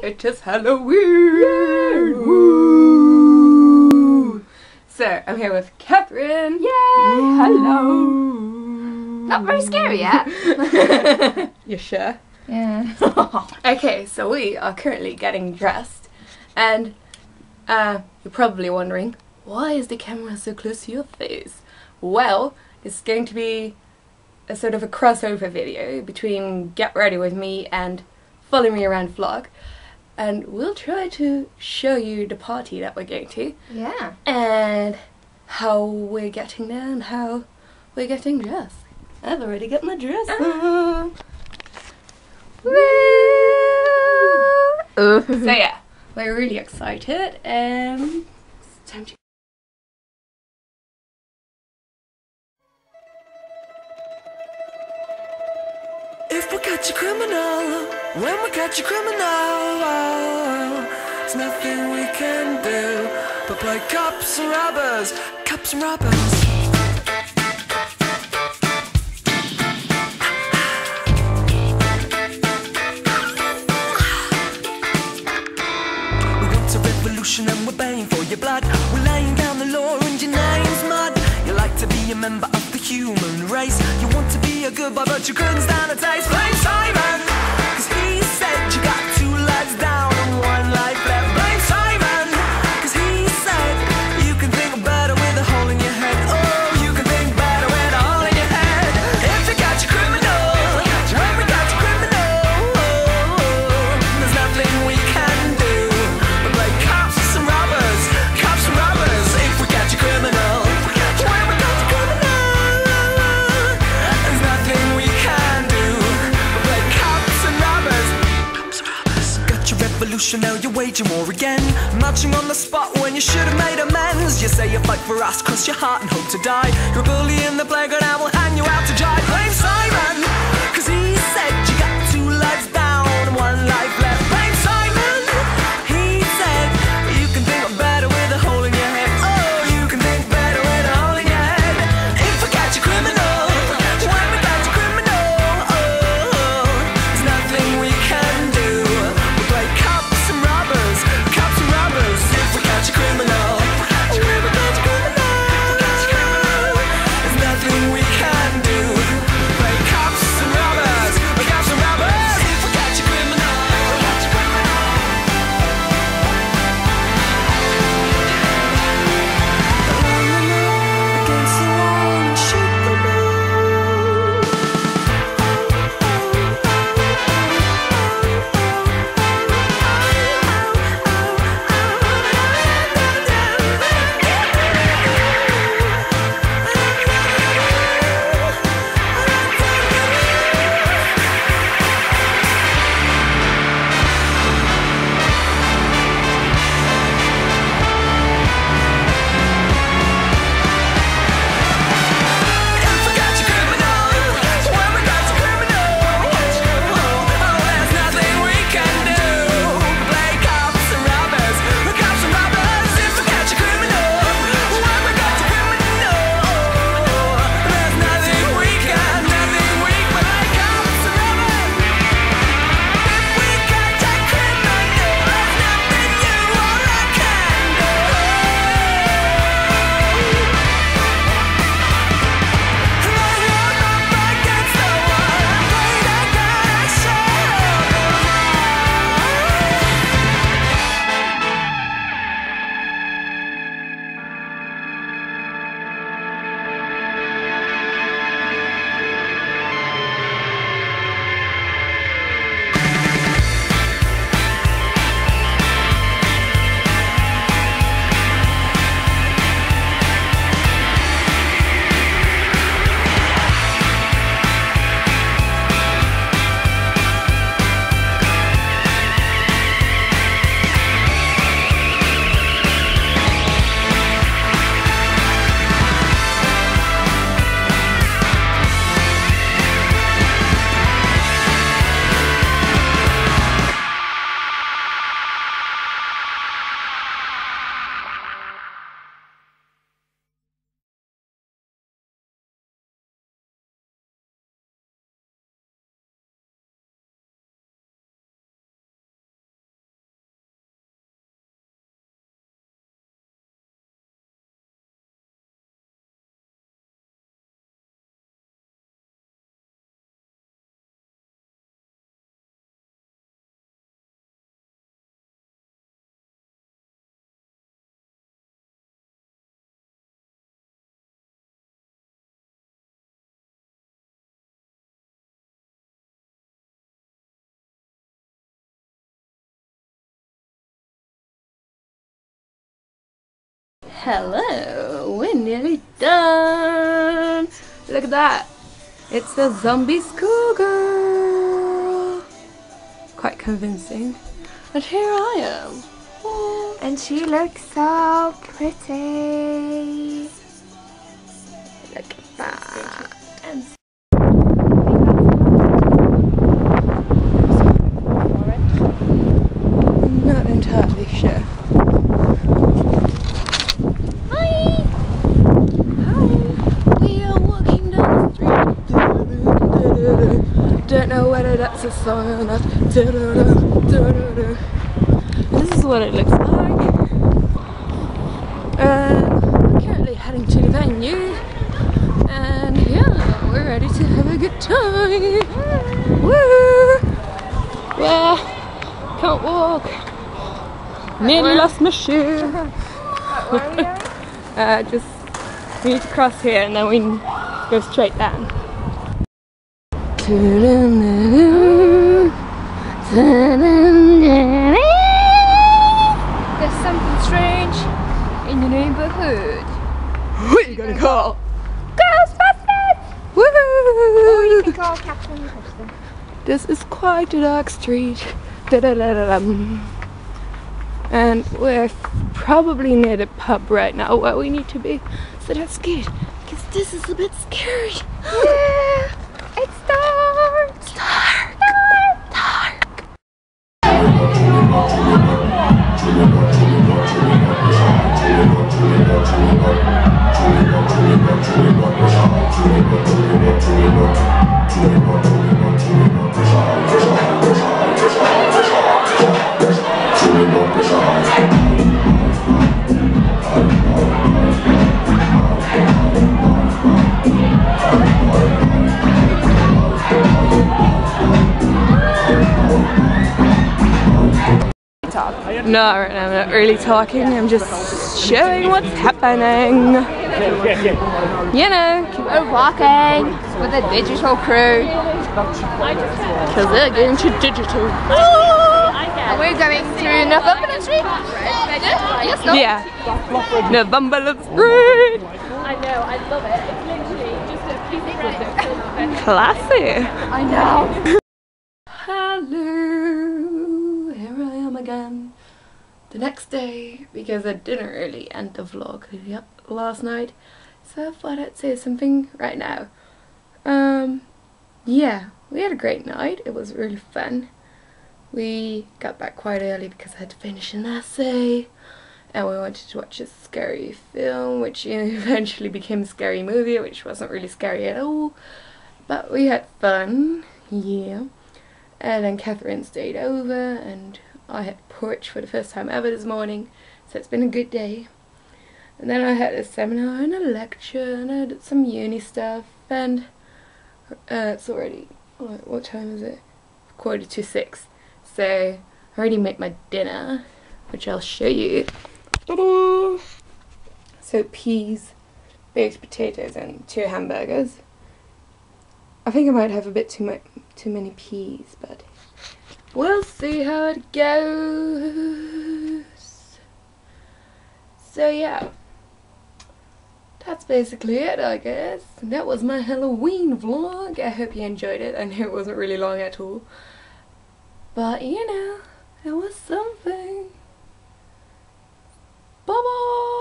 It is Halloween! Woo! So, I'm here with Catherine. Yay! Hello! Not very scary yet. You sure? Yeah. Okay, so we are currently getting dressed, and you're probably wondering, why is the camera so close to your face? Well, it's going to be a sort of a crossover video between Get Ready With Me and Follow Me Around vlog, and we'll try to show you the party that we're going to. Yeah. And how we're getting there and how we're getting dressed. I've already got my dress on. Woo! So yeah, we're really excited and it's time to... If we catch a criminal, when we catch a criminal, there's nothing we can do but play cops and robbers, cops and robbers. We want a revolution and we're paying for your blood. We're laying down the law and your name's mud. You like to be a member of the human race. You want to be a good boy but you couldn't stand a taste. Blame Simon, cause he said you got 2 lives down and 1 life left. Blame Simon, cause he said you can think better with a hole in your head. Oh, you can think better with a hole in your head. If you catch a criminal, when we catch a criminal, there's nothing we can do but play cops and robbers, cops and robbers. If we catch a criminal, when we catch a criminal, there's nothing we can do but play cops and robbers, cops and robbers. Got your revolution, now you're waging war again, marching on the spot when you should have made amends. You say you fight for us, cross your heart and hope to die. You're a bully in the playground and we'll hang you out to dry. Blame Simon, cause he said you got 2 lives down and 1 life left. Blame Simon, he said you can think better with a hole in your head. Oh, you can think better with a hole in your head. If we catch a criminal, when we catch a criminal, there's nothing we can do but play cops and robbers, cops and robbers. If we catch a criminal, when we catch a criminal, there's nothing we can do Hello, we're nearly done. Look at that. It's a zombie schoolgirl. Quite convincing. And here I am. Oh. And she looks so pretty. Look at that. And I'm not entirely sure. Hi! Hi! We are walking down the street. Don't know whether that's a song or not. This is what it looks like. We're currently heading to the venue. And yeah, we're ready to have a good time. Woo! Well, can't walk. Nearly lost my shoe. Just we need to cross here and then we go straight down. There's something strange in the neighborhood. Who are you gonna call? Ghostbusters! Woo! Or you can call Captain Preston. This is quite a dark street. Da-da-da-da-dum. And we're probably near the pub right now where we need to be. So that's good, because this is a bit scary. Yeah, it's dark. It's dark. Dark. No, right now I'm not really talking, I'm just showing what's happening. You know, We're walking with a digital crew. because they're getting to digital. And we're going to Northumberland Street. Yes, no? Yeah, Northumberland Street. I know, I love it. It's literally just a few seconds. Classy. I know. Hello, here I am again. The next day, because I didn't really end the vlog last night, so I thought I'd say something right now. Yeah, we had a great night. It was really fun. We got back quite early because I had to finish an essay, and we wanted to watch a scary film, which eventually became a scary movie, which wasn't really scary at all, but we had fun. Yeah. And then Catherine stayed over and I had porch for the first time ever this morning, so it's been a good day. And then I had a seminar and a lecture and I did some uni stuff, and it's already, what time is it? 5:45. So I already made my dinner, which I'll show you. Ta-da! So peas, baked potatoes and 2 hamburgers. I think I might have a bit too many peas, but we'll see how it goes. So yeah, that's basically it, I guess. That was my Halloween vlog. I hope you enjoyed it. I know it wasn't really long at all, but you know, it was something. Bye bye.